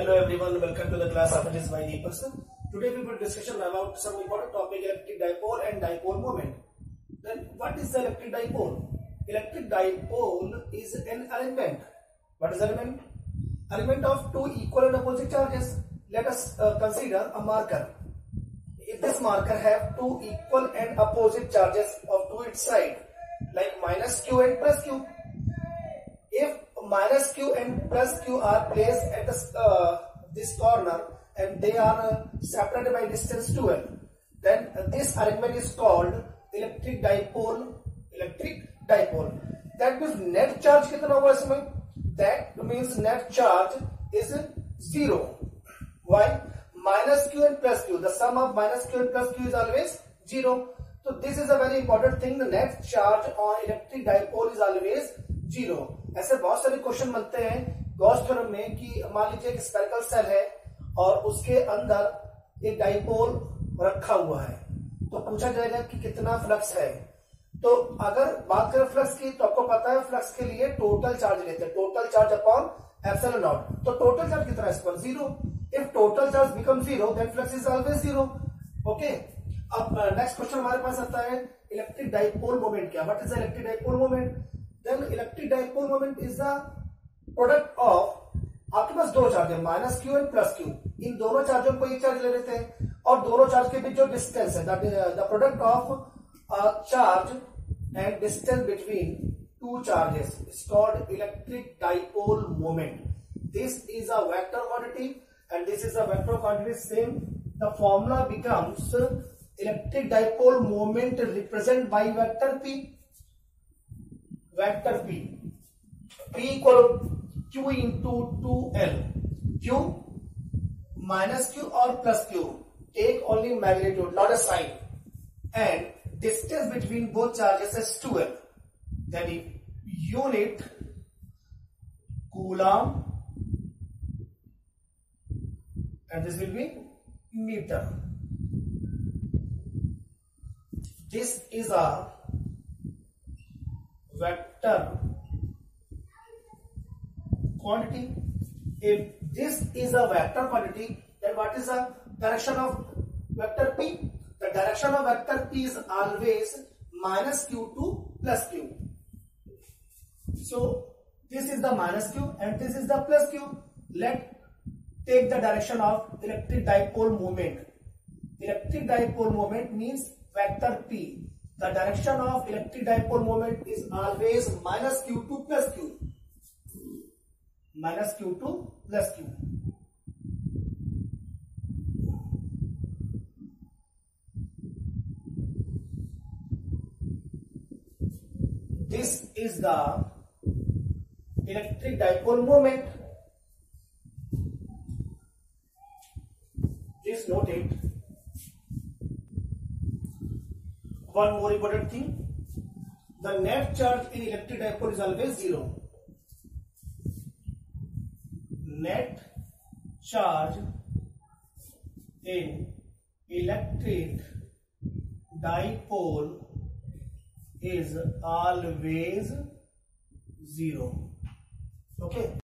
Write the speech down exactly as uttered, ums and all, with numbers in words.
Hello everyone, welcome to the class of this by the person. Today we will discussion about some important topic, electric dipole and dipole moment. Then what is the electric dipole? Electric dipole is an element. What is element? Element of two equal and opposite charges. Let us uh, consider a marker. If this marker have two equal and opposite charges of to its side, like minus q and plus q. If minus q and plus q are placed at this, uh, this corner and they are uh, separated by distance twelve, then uh, this arrangement is called electric dipole. Electric dipole. That means net charge कितना होगा इसमें? That means net charge is zero. Why? Minus q and plus q. The sum of minus q and plus q is always zero. So this is a very important thing. The net charge on electric dipole is always zero. ऐसे बहुत सारे question बनते हैं Gauss theorem में कि मान लीजिए एक स्फेरिकल सेल है और उसके अंदर एक डाइपोल रखा हुआ है, तो पूछा जाएगा कि कितना फ्लक्स है. तो अगर बात करें फ्लक्स की, तो आपको पता है फ्लक्स के लिए टोटल चार्ज लेते हैं, total charge upon epsilon naught. तो टोटल चार्ज कितना है? Zero. If total charge become zero then flux is always zero. Okay. अब नेक्स्ट क्वेश्चन हमारे पास आता है इलेक्ट्रिक डाइपोल मोमेंट क्या? What is the electric dipole moment? Then electric dipole moment is the product of, आपके पास दो charge है minus Q and plus Q. इन दोनों चार्जों को एक चार्ज ले लेते हैं और दोनों चार्ज के बीच जो डिस्टेंस है the product of charge and distance between two charges is called electric dipole moment. This is a vector quantity and this is a vector quantity same. The formula becomes electric dipole moment represented by vector p. Vector p. P equal q into two L. Q minus q or plus q. Take only magnitude, not a sign. And distance between both charges is twelve. Then unit coulomb and this will be meter. This is a vector quantity. If this is a vector quantity, then what is the direction of vector p? The direction of vector p is always minus q to plus q. So this is the minus q and this is the plus q. Let take the direction of electric dipole moment. Electric dipole moment means vector p. The direction of electric dipole moment is always minus q to plus q. Minus q to plus q. This is the electric dipole moment. Please note it. One more important thing. The net charge in electric dipole is always zero. Net charge in electric dipole is always zero. Okay.